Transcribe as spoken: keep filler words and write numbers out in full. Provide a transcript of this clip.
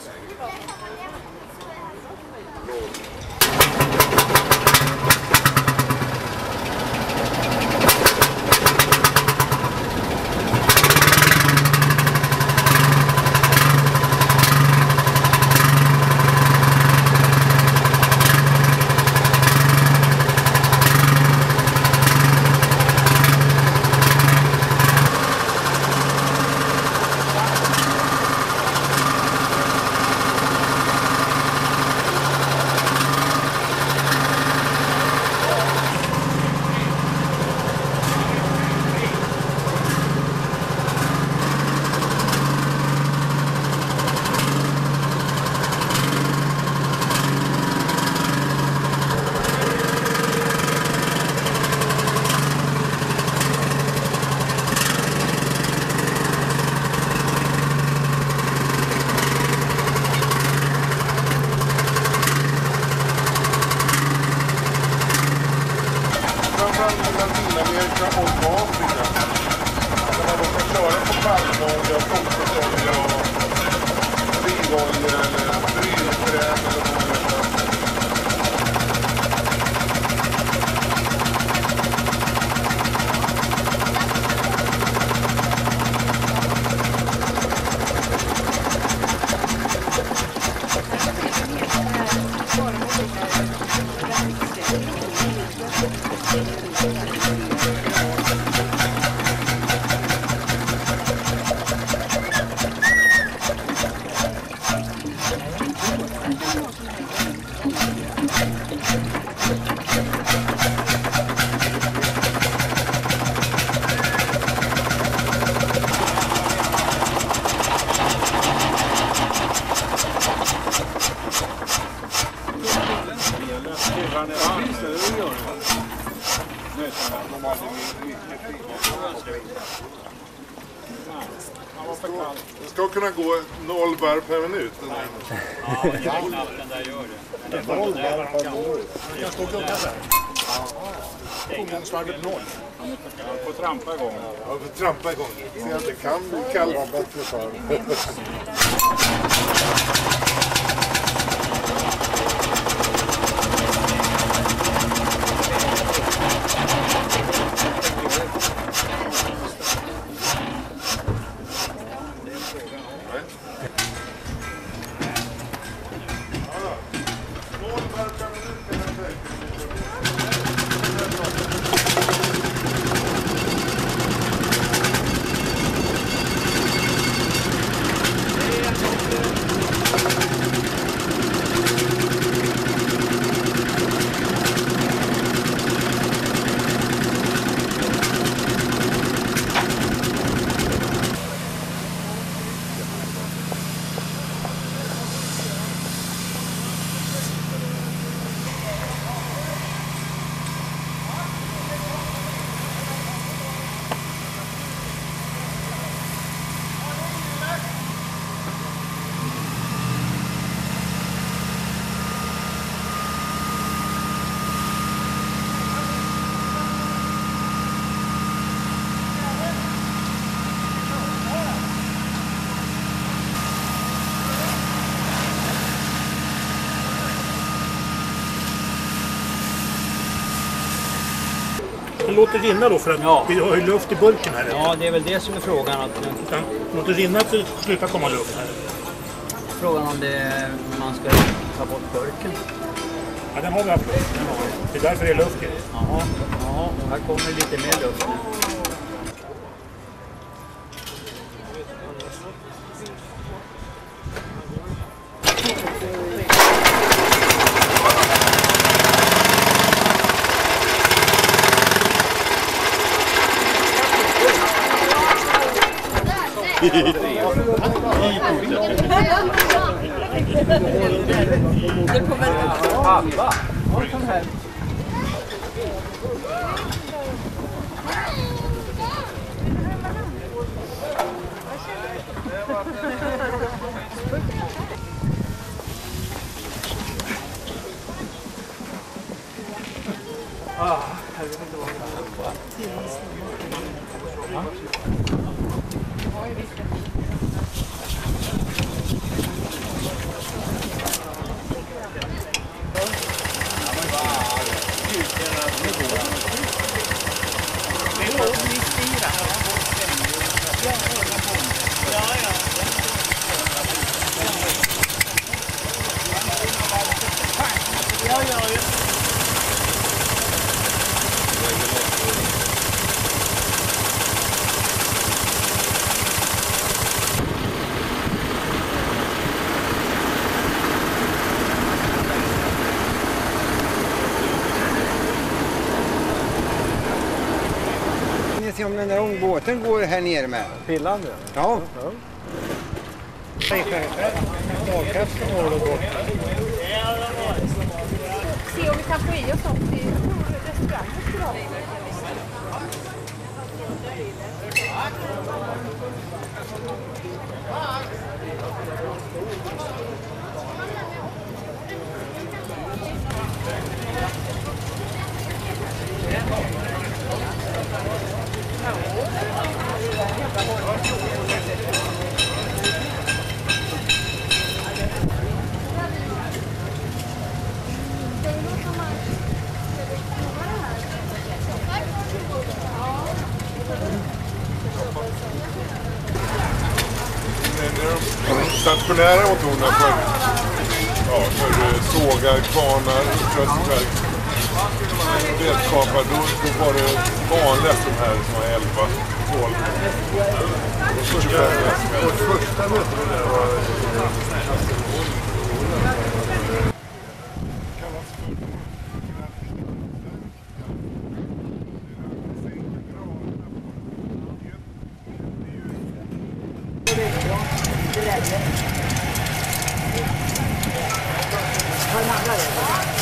Det ska kunna gå noll varv per minut. Ja, jag knappt den där gör det. det noll varv per minut. Det kan stå och gunga så här. Omgångsvarvet noll. Jag får trampa igång. Ja, får trampa igång. Se att det kan bli kallt. Låt det rinna då för att ja. Vi har ju luft i burken här. Ja, det är väl det som är frågan. Att... Låt det rinna så slutar komma luft här. Frågan om det, man ska ta bort burken. Ja, den har vi haft luft. Det är därför det är luft i. Jaha, ja, och här kommer lite mer luft nu. Det kommer Halva. Kom här. Ah, jag vet inte vad det är. om den där ångbåten går här nere med. Pillan nu? Ja. Ja. Orkestern har det gått. Se om vi kan få i oss något i restaurangen idag. Stationära motorerna för, ja, för sågar, kvarnar, tröskverk, redskapar, då, då var det vanligast de här som var elva, tolv. Vårt första möte med det var Har den andra det?